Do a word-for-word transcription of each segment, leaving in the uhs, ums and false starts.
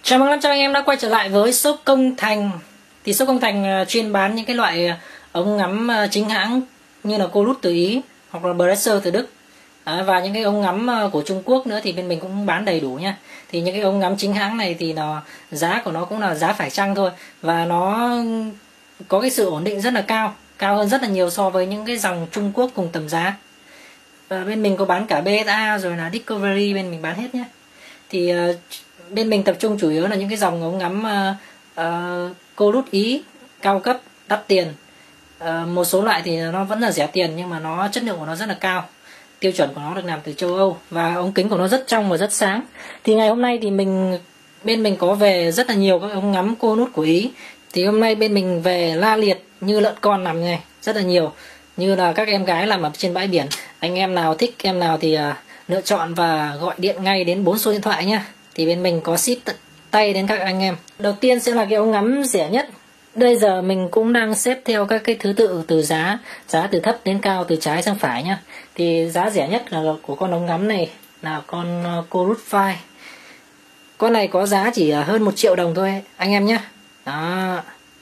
Chào mừng năm trăm anh em đã quay trở lại với shop Công Thành. Thì shop Công Thành chuyên bán những cái loại ống ngắm chính hãng như là Coolus từ Ý hoặc là Bresser từ Đức. À, và những cái ống ngắm của Trung Quốc nữa thì bên mình cũng bán đầy đủ nha. Thì những cái ống ngắm chính hãng này thì nó giá của nó cũng là giá phải chăng thôi, và nó có cái sự ổn định rất là cao, cao hơn rất là nhiều so với những cái dòng Trung Quốc cùng tầm giá. Và bên mình có bán cả bê ét a rồi là Discovery, bên mình bán hết nhé. Thì uh, bên mình tập trung chủ yếu là những cái dòng ống ngắm uh, uh, Coolus Ý cao cấp đắt tiền. Uh, một số loại thì nó vẫn là rẻ tiền nhưng mà nó chất lượng của nó rất là cao, tiêu chuẩn của nó được làm từ châu Âu, và ống kính của nó rất trong và rất sáng. Thì ngày hôm nay thì mình bên mình có về rất là nhiều các ống ngắm Coolus của Ý. Thì hôm nay bên mình về la liệt như lợn con nằm này, rất là nhiều, như là các em gái làm ở trên bãi biển. Anh em nào thích em nào thì uh, lựa chọn và gọi điện ngay đến bốn số điện thoại nhé. Thì bên mình có ship tận tay đến các anh em. Đầu tiên sẽ là cái ống ngắm rẻ nhất. Bây giờ mình cũng đang xếp theo các cái thứ tự từ giá giá từ thấp đến cao, từ trái sang phải nhá. Thì giá rẻ nhất là của con ống ngắm này là con Coolus Fire. Con này có giá chỉ hơn một triệu đồng thôi anh em nhé. Đó.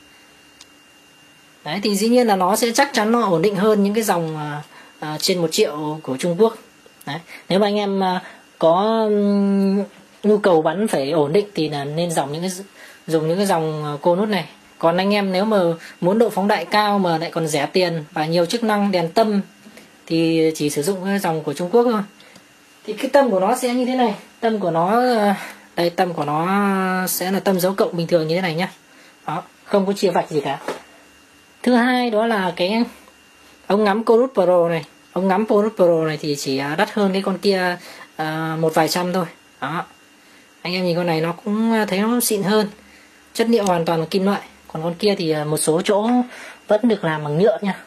Đấy, thì dĩ nhiên là nó sẽ chắc chắn nó ổn định hơn những cái dòng uh, uh, trên một triệu của Trung Quốc. Đấy. Nếu mà anh em uh, có um, nhu cầu bắn phải ổn định thì là nên dòng những cái dùng những cái dòng Coolus này. Còn anh em nếu mà muốn độ phóng đại cao mà lại còn rẻ tiền và nhiều chức năng đèn tâm thì chỉ sử dụng cái dòng của Trung Quốc thôi. Thì cái tâm của nó sẽ như thế này. Tâm của nó đây, tâm của nó sẽ là tâm dấu cộng bình thường như thế này nhá. Đó, không có chia vạch gì cả. Thứ hai đó là cái ống ngắm Coolus Pro này. Ống ngắm Coolus Pro này thì chỉ đắt hơn cái con kia uh, một vài trăm thôi. Đó. Anh em nhìn con này nó cũng thấy nó xịn hơn. Chất liệu hoàn toàn là kim loại. Còn con kia thì một số chỗ vẫn được làm bằng nhựa nha.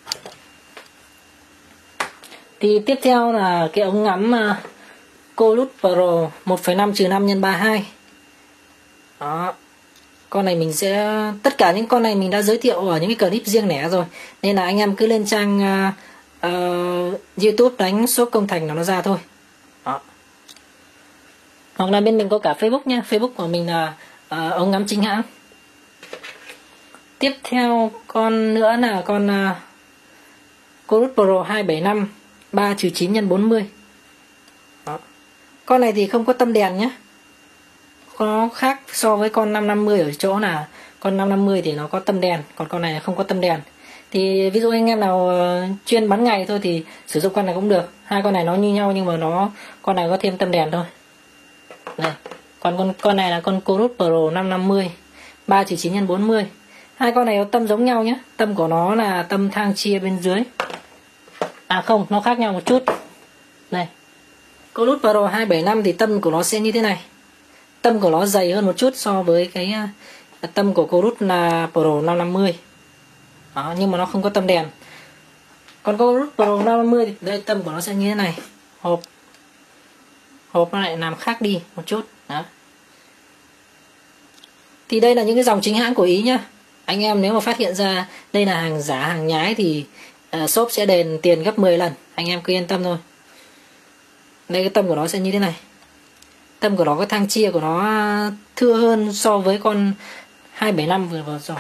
Thì tiếp theo là cái ống ngắm uh, Coolus Pro một phẩy năm trừ năm nhân ba mươi hai. Đó. Con này mình sẽ tất cả những con này mình đã giới thiệu ở những cái clip riêng lẻ rồi, nên là anh em cứ lên trang uh, uh, YouTube đánh shop Công Thành là nó ra thôi. Đó. Hoặc là bên mình có cả Facebook nha. Facebook của mình là uh, ống ngắm chính hãng. Tiếp theo con nữa là con uh, Coolus Pro hai bảy năm ba trừ chín nhân bốn mươi. Đó. Con này thì không có tâm đèn nhé. Nó khác so với con năm năm mươi ở chỗ là con năm năm mươi thì nó có tâm đèn, còn con này không có tâm đèn. Thì ví dụ anh em nào chuyên bắn ngày thôi thì sử dụng con này cũng được. Hai con này nó như nhau nhưng mà nó con này có thêm tâm đèn thôi. Này, còn con con này là con Coolus Pro năm năm mươi ba trừ chín nhân bốn mươi. Hai con này có tâm giống nhau nhé. Tâm của nó là tâm thang chia bên dưới. À không, nó khác nhau một chút. Này, Coolus Pro hai bảy năm thì tâm của nó sẽ như thế này. Tâm của nó dày hơn một chút so với cái uh, tâm của Coolus là Pro năm năm mươi. Đó, nhưng mà nó không có tâm đèn. Còn Coolus Pro năm năm mươi thì đây tâm của nó sẽ như thế này. Hộp Hộp nó lại làm khác đi một chút. Đó. Thì đây là những cái dòng chính hãng của Ý nhá. Anh em nếu mà phát hiện ra đây là hàng giả, hàng nhái thì uh, shop sẽ đền tiền gấp mười lần. Anh em cứ yên tâm thôi. Đây cái tâm của nó sẽ như thế này. Tâm của nó, cái thang chia của nó thưa hơn so với con hai bảy năm vừa vừa rồi.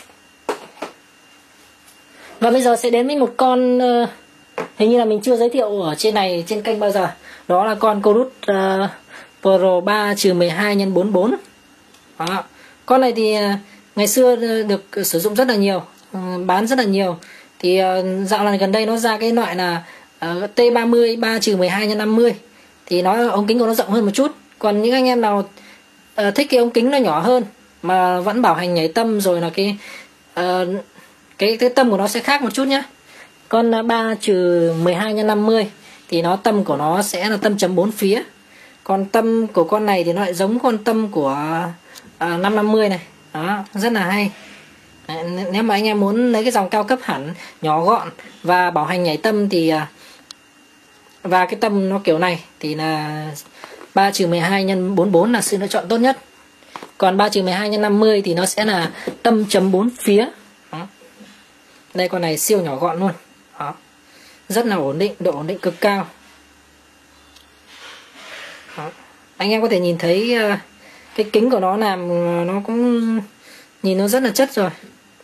Và bây giờ sẽ đến với một con uh, hình như là mình chưa giới thiệu ở trên này, trên kênh bao giờ. Đó là con Coolus uh, Pro ba trừ mười hai nhân bốn mươi bốn. Đó. Con này thì uh, ngày xưa được sử dụng rất là nhiều, uh, bán rất là nhiều. Thì uh, dạo này gần đây nó ra cái loại là uh, T ba mươi ba trừ mười hai nhân năm mươi. Thì nó ống kính của nó rộng hơn một chút. Còn những anh em nào uh, thích cái ống kính nó nhỏ hơn mà vẫn bảo hành nhảy tâm rồi là cái uh, cái cái tâm của nó sẽ khác một chút nhá. Con uh, ba trừ mười hai nhân năm mươi thì nó tâm của nó sẽ là tâm chấm bốn phía. Còn tâm của con này thì nó lại giống con tâm của uh, năm năm mươi này. Đó, rất là hay. Đấy, nếu mà anh em muốn lấy cái dòng cao cấp hẳn, nhỏ gọn và bảo hành nhảy tâm thì uh, và cái tâm nó kiểu này thì là ba trừ mười hai nhân bốn mươi bốn là sự lựa chọn tốt nhất. Còn ba trừ mười hai nhân năm mươi thì nó sẽ là tâm chấm bốn phía. Đó. Đây con này siêu nhỏ gọn luôn. Đó. Rất là ổn định, độ ổn định cực cao. Đó. Anh em có thể nhìn thấy uh, cái kính của nó làm nó cũng nhìn nó rất là chất rồi.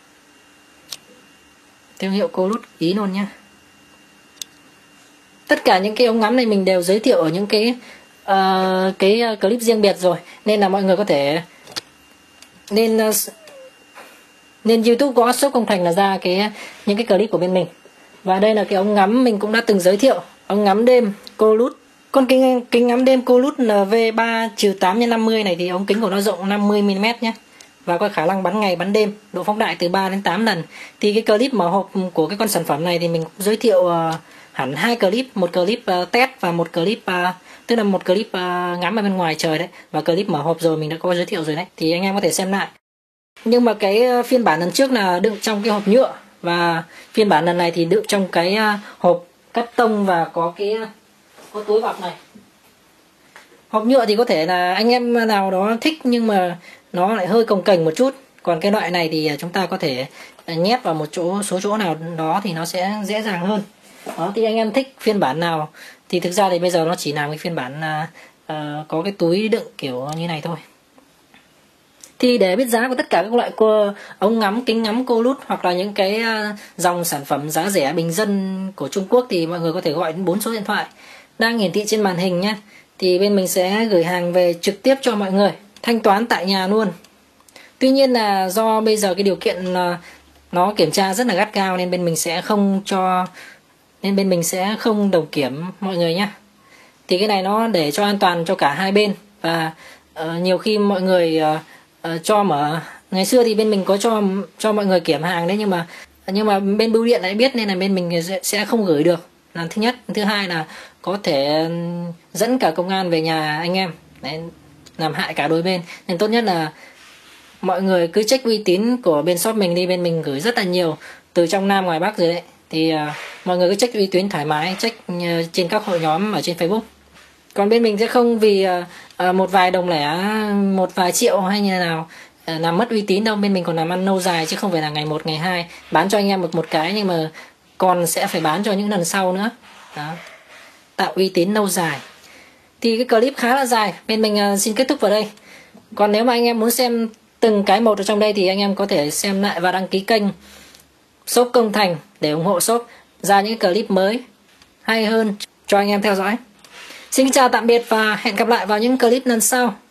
Thương hiệu Colud Ý luôn nhá. Tất cả những cái ống ngắm này mình đều giới thiệu ở những cái uh, cái clip riêng biệt rồi, nên là mọi người có thể nên uh, nên YouTube có shop Công Thành là ra cái những cái clip của bên mình. Và đây là cái ống ngắm mình cũng đã từng giới thiệu, ống ngắm đêm Colud. Con kính kính ngắm đêm Colud N V ba tám nhân năm mươi này thì ống kính của nó rộng năm mươi mi li mét nhé, và có khả năng bắn ngày bắn đêm, độ phóng đại từ ba đến tám lần. Thì cái clip mở hộp của cái con sản phẩm này thì mình cũng giới thiệu uh, hẳn hai clip, một clip uh, test và một clip uh, tức là một clip uh, ngắm ở bên ngoài trời đấy, và clip mở hộp rồi mình đã có giới thiệu rồi đấy, thì anh em có thể xem lại. Nhưng mà cái uh, phiên bản lần trước là đựng trong cái hộp nhựa, và phiên bản lần này thì đựng trong cái uh, hộp cắt tông và có cái uh, có túi bọc này. Hộp nhựa thì có thể là anh em nào đó thích nhưng mà nó lại hơi cồng kềnh một chút, còn cái loại này thì chúng ta có thể nhét vào một chỗ số chỗ nào đó thì nó sẽ dễ dàng hơn. Đó, thì anh em thích phiên bản nào thì thực ra thì bây giờ nó chỉ làm cái phiên bản uh, uh, có cái túi đựng kiểu như này thôi. Thì để biết giá của tất cả các loại ống ngắm, kính ngắm Colud hoặc là những cái uh, dòng sản phẩm giá rẻ bình dân của Trung Quốc thì mọi người có thể gọi đến bốn số điện thoại đang hiển thị trên màn hình nhé. Thì bên mình sẽ gửi hàng về trực tiếp cho mọi người, thanh toán tại nhà luôn. Tuy nhiên là do bây giờ cái điều kiện uh, nó kiểm tra rất là gắt gao nên bên mình sẽ không cho nên bên mình sẽ không đồng kiểm mọi người nhé. Thì cái này nó để cho an toàn cho cả hai bên, và uh, nhiều khi mọi người uh, uh, cho mở ngày xưa thì bên mình có cho cho mọi người kiểm hàng đấy, nhưng mà nhưng mà bên bưu điện lại biết nên là bên mình sẽ, sẽ không gửi được, là thứ nhất. Thứ hai là có thể dẫn cả công an về nhà anh em đấy, làm hại cả đôi bên, nên tốt nhất là mọi người cứ check uy tín của bên shop mình đi. Bên mình gửi rất là nhiều từ trong Nam ngoài Bắc rồi đấy, thì uh, mọi người cứ check uy tín thoải mái, check uh, trên các hội nhóm ở trên Facebook. Còn bên mình sẽ không vì uh, uh, một vài đồng lẻ, một vài triệu hay như nào uh, làm mất uy tín đâu. Bên mình còn làm ăn lâu dài chứ không phải là ngày một ngày hai bán cho anh em một một cái, nhưng mà còn sẽ phải bán cho những lần sau nữa. Đó, tạo uy tín lâu dài. Thì cái clip khá là dài, bên mình uh, xin kết thúc vào đây. Còn nếu mà anh em muốn xem từng cái một ở trong đây thì anh em có thể xem lại và đăng ký kênh shop Công Thành để ủng hộ shop ra những clip mới hay hơn cho anh em theo dõi. Xin chào tạm biệt và hẹn gặp lại vào những clip lần sau.